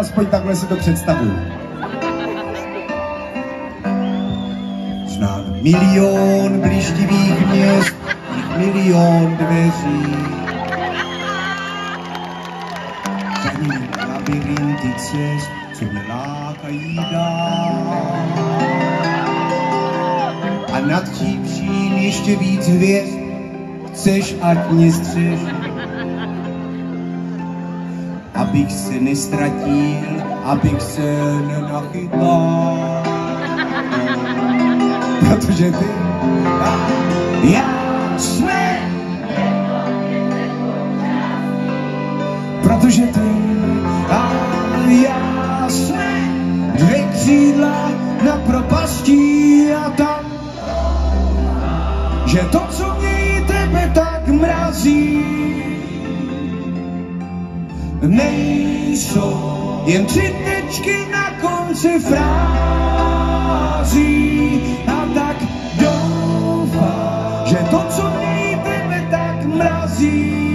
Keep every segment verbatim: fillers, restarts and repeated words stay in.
aspoň takhle si to představuju. Znám milion blištivých měst, milion dveří. Za nimi labirinty cest, co mě lákají dál. A nad tím vším ještě víc hvězd, chceš, ať mě střeží. Abych se nestratil, abych se nenachytal. Protože ty a já jsme, protože ty a já jsme dvě křídla na propastí a tam, že to, co mě tebe tak mrazí, nejsou jen tři tečky na konci frází. A tak doufám, že to, co mě tebe tak mrazí,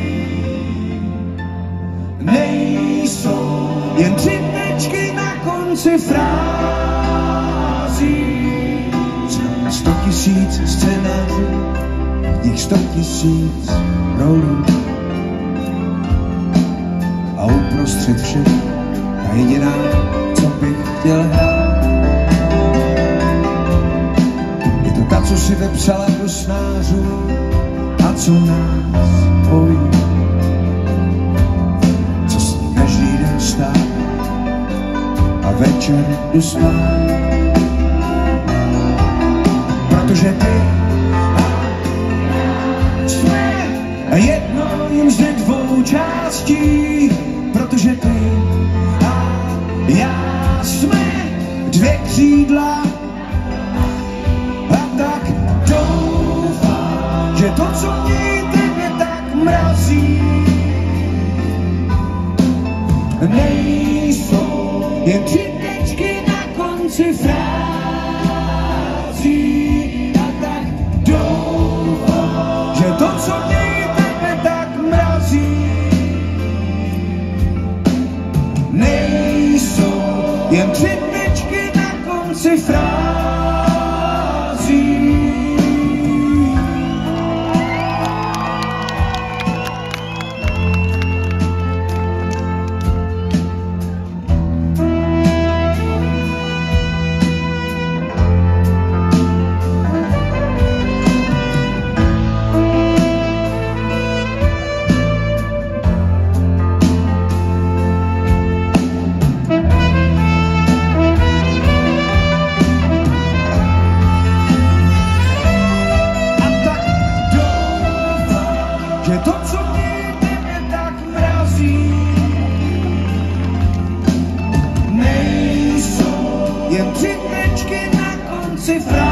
nejsou jen tři tečky na konci frází. Sto tisíc scénářů, nich sto tisíc rolů. A uprostřed všech ta jediná, co bych chtěl hrát, je to ta, co si vepsala do snářů a co nás pojí. Co s ní každý den stát a večer jdu spát. Protože ty a jsme jedno jen ze dvou částí. Protože ty a já jsme dvě křídla. A tak doufám, že to, co mě tebe tak mrazí, nejsou jen tři tečky na konci frází. A tak doufám, že to, co mě tebe tak mrazí, nejsou jen tři tečky na konci frází. Že to, co mě tebe tak mrazí, nejsou jen tři tečky na konci frází.